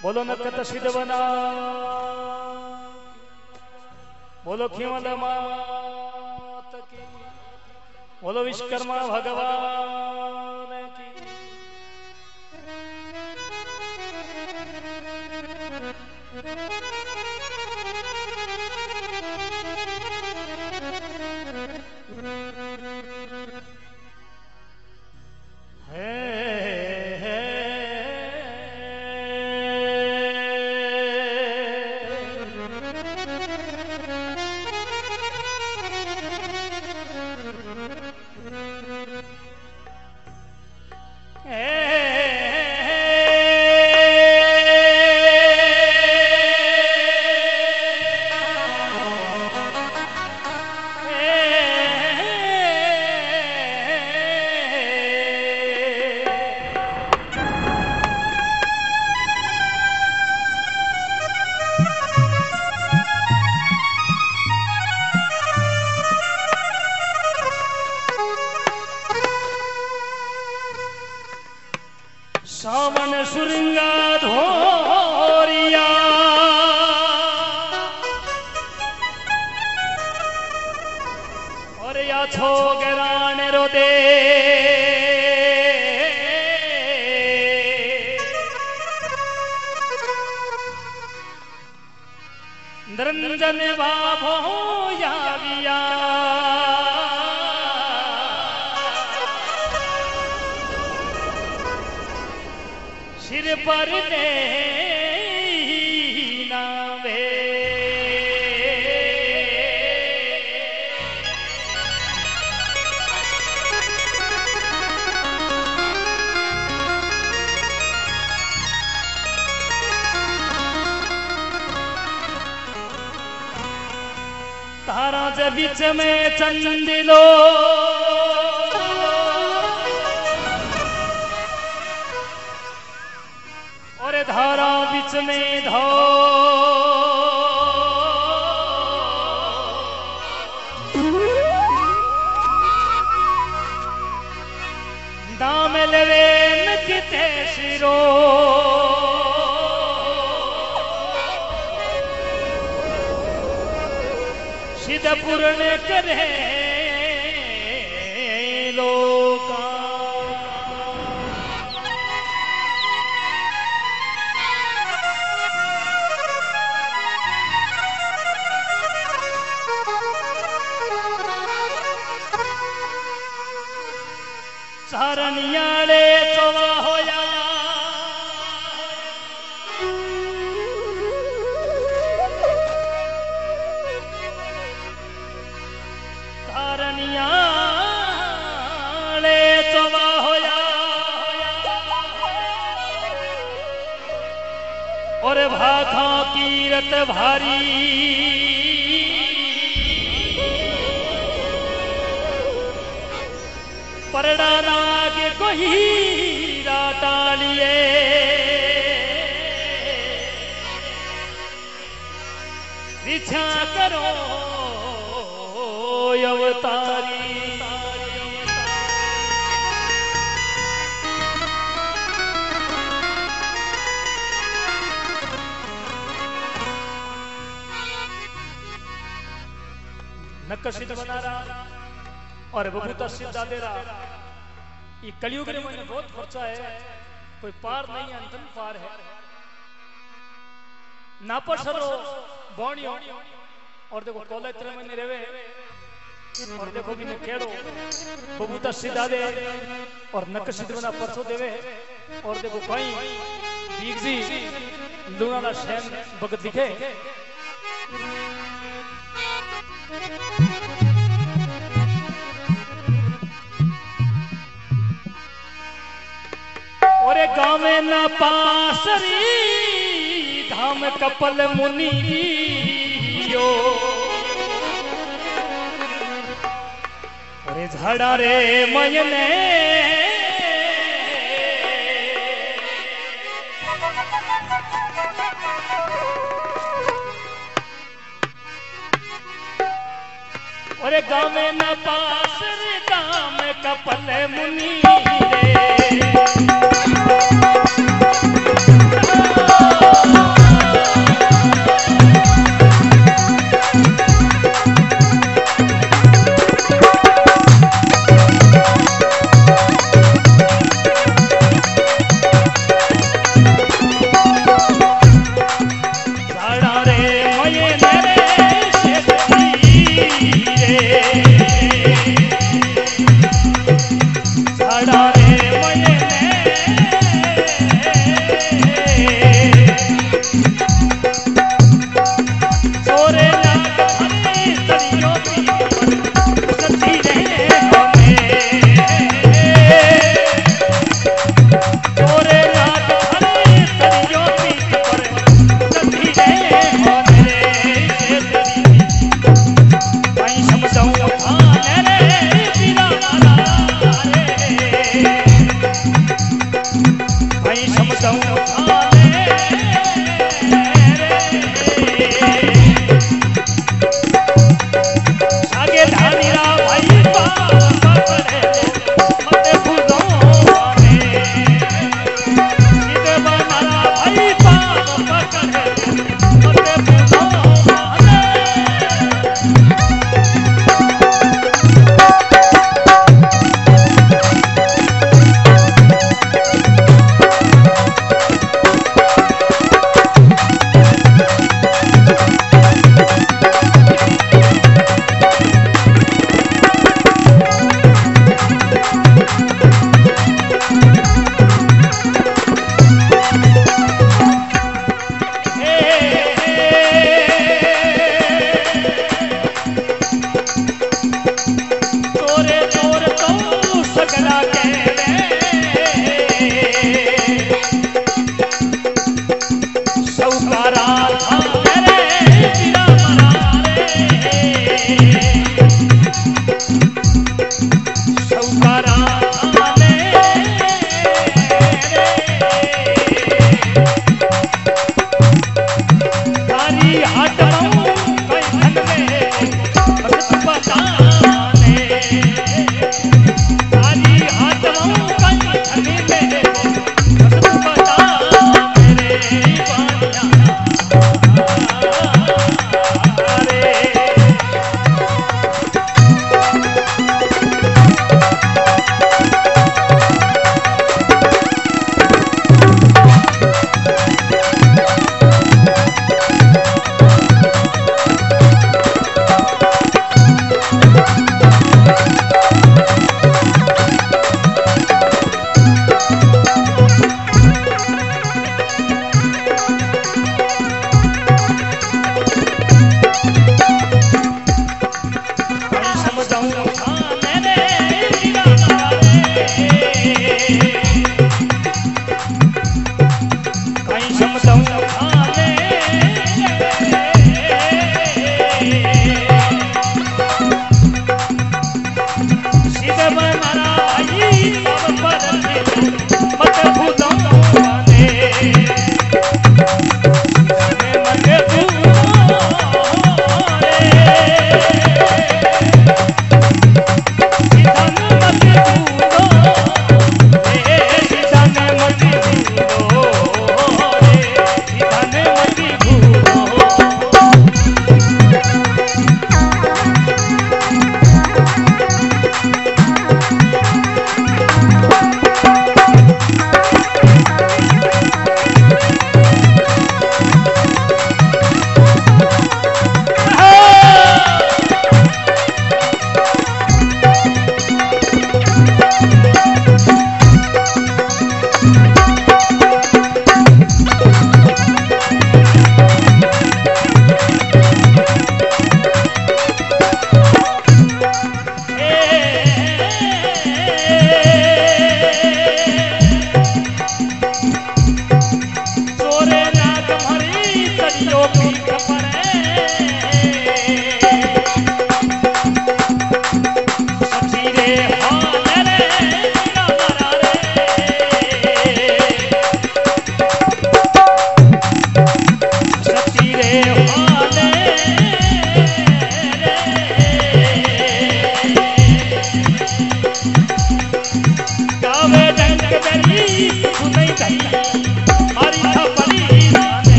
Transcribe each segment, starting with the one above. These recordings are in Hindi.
बोलो नकत सिद्धवना, बोलो खिमल मात की, बोलो विश्वकर्मा भगवान की। सावन सुरंगा धोरिया और या छो गरान रोदे निरंजन बाबो यागिया सिर पर नावे तारा जे बीच में चंदिलो और धारा बीच में धो दाम लवे नकते शिरो सिद्ध पूर्ण करे लोका चारणियाले चवा होया चारणियाले चवा होया और भाखा कीरत भारी परड़ा नागे कोई रातालिए विछा करो अवतारी नक्क सिद्ध बना रहा और बबूता सिद्धा दे रहा। ये कलयुग में मैंने बहुत खर्चा है, कोई पार नहीं है, अंतन पार है नापर सरो बोनियो और देखो कॉलेज में मैंने रेवे और देखो कि मैं केड़ो बबूता सिद्धा दे और नक सिद्ध बना परसो देवे और देखो कोई बीगजी लूनाला शैन भगत दिखे और गाँव में न पासरी धाम कपल मुनि यो और झाड़ा रे मयने और गाँव में न पासरी धाम कपल मुनि रे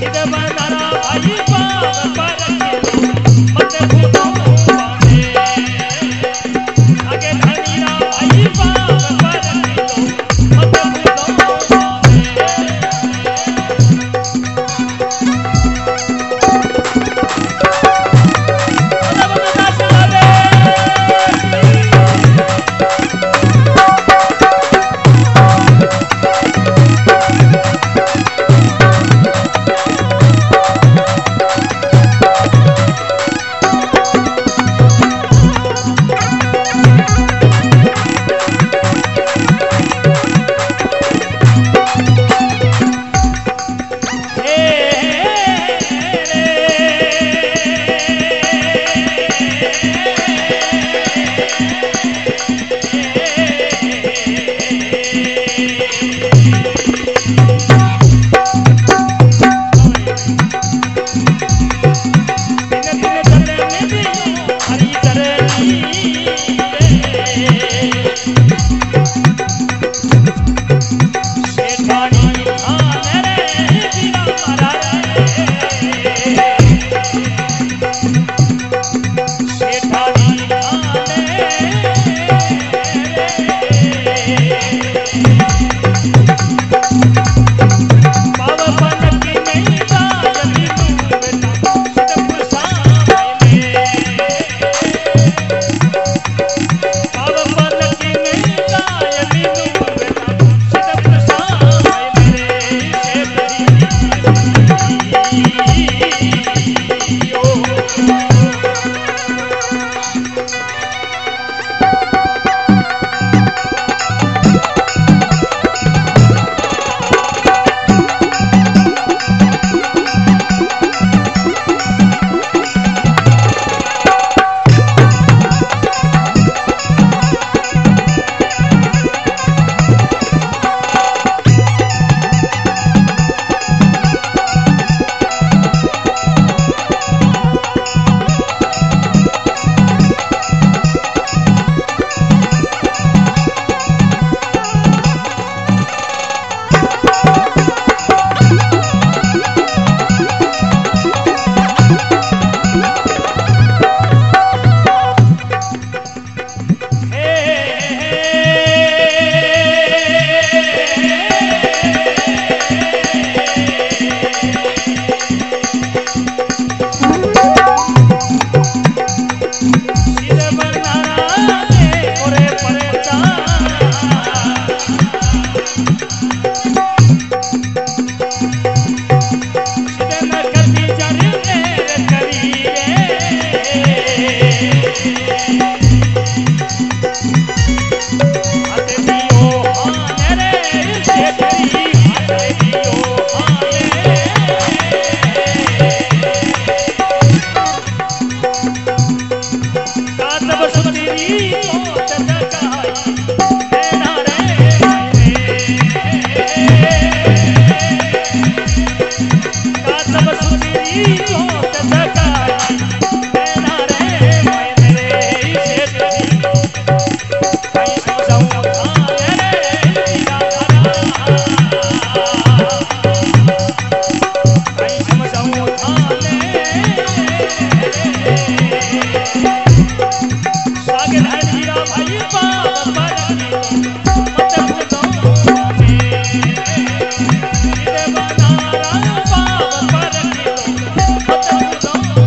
Don't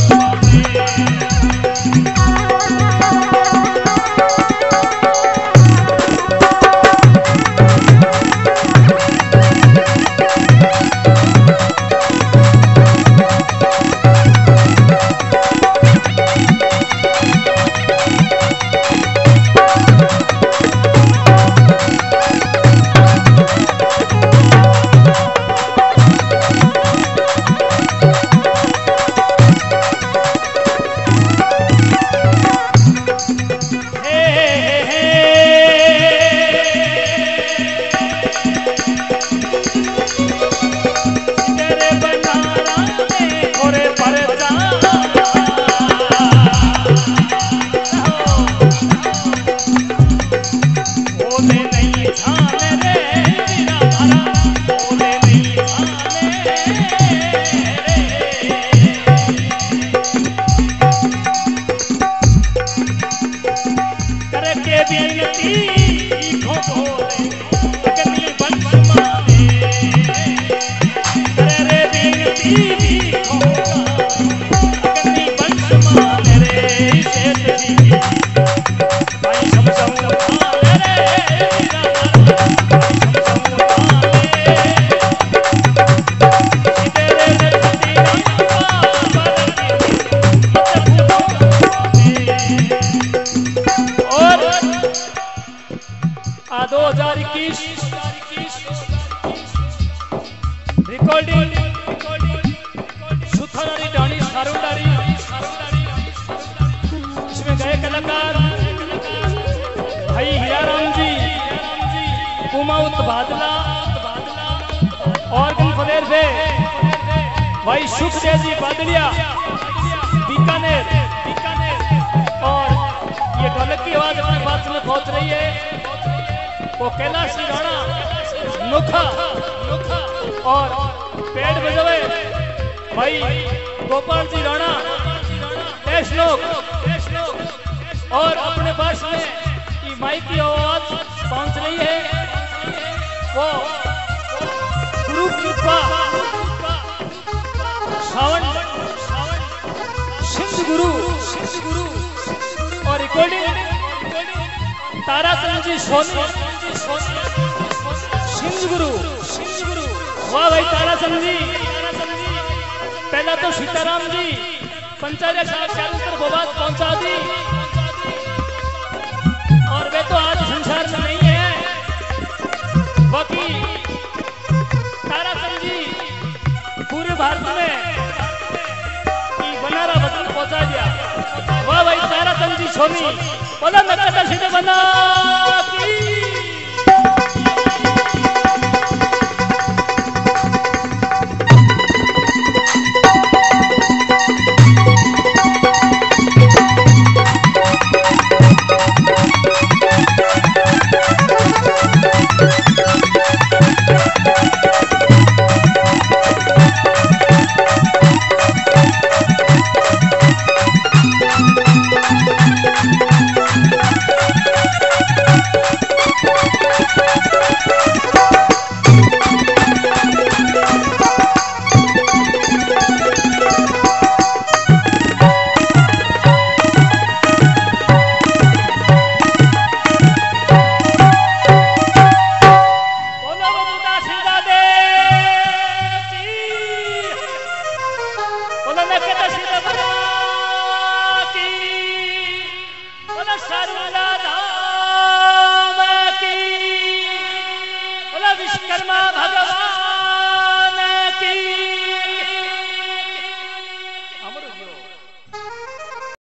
मौत बादला और गलफदेर से भाई सुखदेव जी बादलिया बीकानेर और ये ढोलक की आवाज अपने पास में पहुंच रही है वो कैलाश जी राणा नोखा और पेड़ बजवे भाई गोपाल जी राणा और अपने पास में ये माइक की आवाज पहुंच रही है वो गुरु कृपा सावन सिंध गुरु और रिकॉर्डिंग ताराचंद जी सोनी सिंध गुरु वाह भाई ताराचंद जी पहला तो सीताराम जी पंचायत चारों तरफ आवाज पहुंचा दी और वे तो आज संसार में नहीं है बाकी ताराचंद जी पूरे भारत में बनारा वतन पहुंचा दिया वाह भाई ताराचंद जी सोनी बोला नक्का सीधे बना की